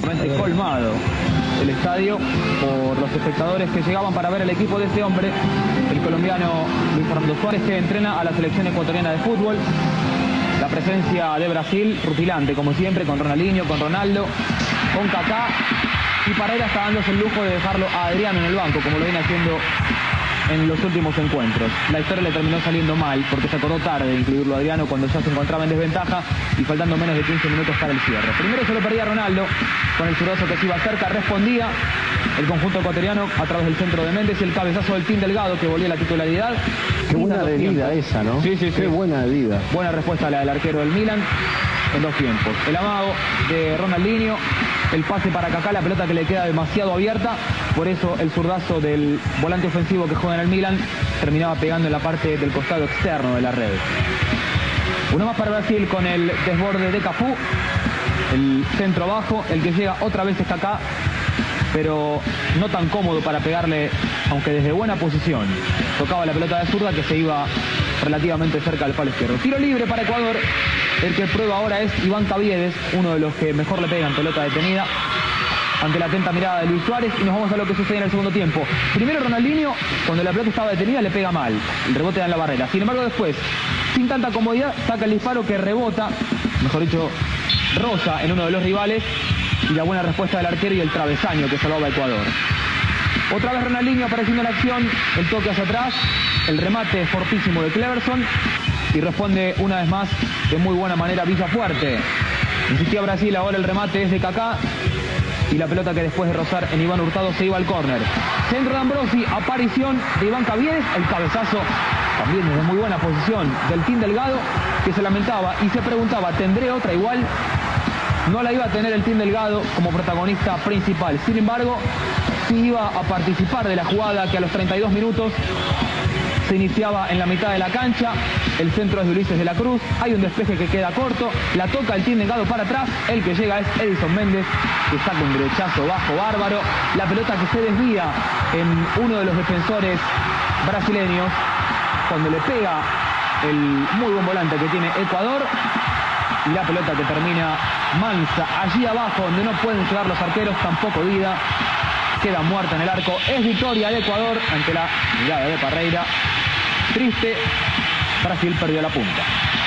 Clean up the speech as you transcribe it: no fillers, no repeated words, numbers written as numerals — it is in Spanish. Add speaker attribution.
Speaker 1: prácticamente colmado el estadio por los espectadores que llegaban para ver el equipo de este hombre, el colombiano Luis Fernando Suárez, que entrena a la selección ecuatoriana de fútbol. La presencia de Brasil, rutilante como siempre, con Ronaldinho, con Ronaldo, con Kaká, y Parreira está dándose el lujo de dejarlo a Adriano en el banco, como lo viene haciendo en los últimos encuentros. La historia le terminó saliendo mal porque se acordó tarde de incluirlo a Adriano cuando ya se encontraba en desventaja y faltando menos de 15 minutos para el cierre. Primero se lo perdía Ronaldo con el zurdazo que se iba cerca, respondía el conjunto ecuatoriano a través del centro de Méndez y el cabezazo del Team Delgado que volvía a la titularidad.
Speaker 2: Qué buena medida esa, ¿no?
Speaker 1: Sí, sí, sí.
Speaker 2: Qué buena medida.
Speaker 1: Buena respuesta a la del arquero del Milan en 2 tiempos. El amago de Ronaldinho, el pase para Kaká, la pelota que le queda demasiado abierta, por eso el zurdazo del volante ofensivo que juega en el Milan terminaba pegando en la parte del costado externo de la red. Uno más para Brasil con el desborde de Cafú, el centro bajo, el que llega otra vez es Kaká, pero no tan cómodo para pegarle, aunque desde buena posición. Tocaba la pelota de zurda que se iba relativamente cerca del palo izquierdo. Tiro libre para Ecuador. El que prueba ahora es Iván Caviedes, uno de los que mejor le pegan pelota detenida, ante la atenta mirada de Luis Suárez, y nos vamos a lo que sucede en el segundo tiempo. Primero Ronaldinho, cuando la pelota estaba detenida, le pega mal. El rebote da en la barrera. Sin embargo, después, sin tanta comodidad, saca el disparo que rebota, mejor dicho, roza en uno de los rivales, y la buena respuesta del arquero y el travesaño que salvaba a Ecuador. Otra vez Ronaldinho apareciendo en la acción, el toque hacia atrás, el remate fortísimo de Cleverson, y responde una vez más de muy buena manera Villafuerte. Insistía Brasil, ahora el remate es de Kaká, y la pelota que después de rozar en Iván Hurtado se iba al córner. Centro de Ambrosi, aparición de Iván Caviedes, el cabezazo también desde muy buena posición del Team Delgado, que se lamentaba y se preguntaba, ¿tendré otra igual? No la iba a tener el Team Delgado como protagonista principal. Sin embargo, sí iba a participar de la jugada que a los 32 minutos se iniciaba en la mitad de la cancha. El centro es de Ulises de la Cruz, hay un despeje que queda corto, la toca el Team Delgado para atrás, el que llega es Edison Méndez, que saca un derechazo bajo bárbaro, la pelota que se desvía en uno de los defensores brasileños, cuando le pega el muy buen volante que tiene Ecuador, y la pelota que termina mansa allí abajo donde no pueden llegar los arqueros, tampoco Vida, queda muerta en el arco. Es victoria de Ecuador ante la mirada de Parreira. Triste, Brasil perdió la punta.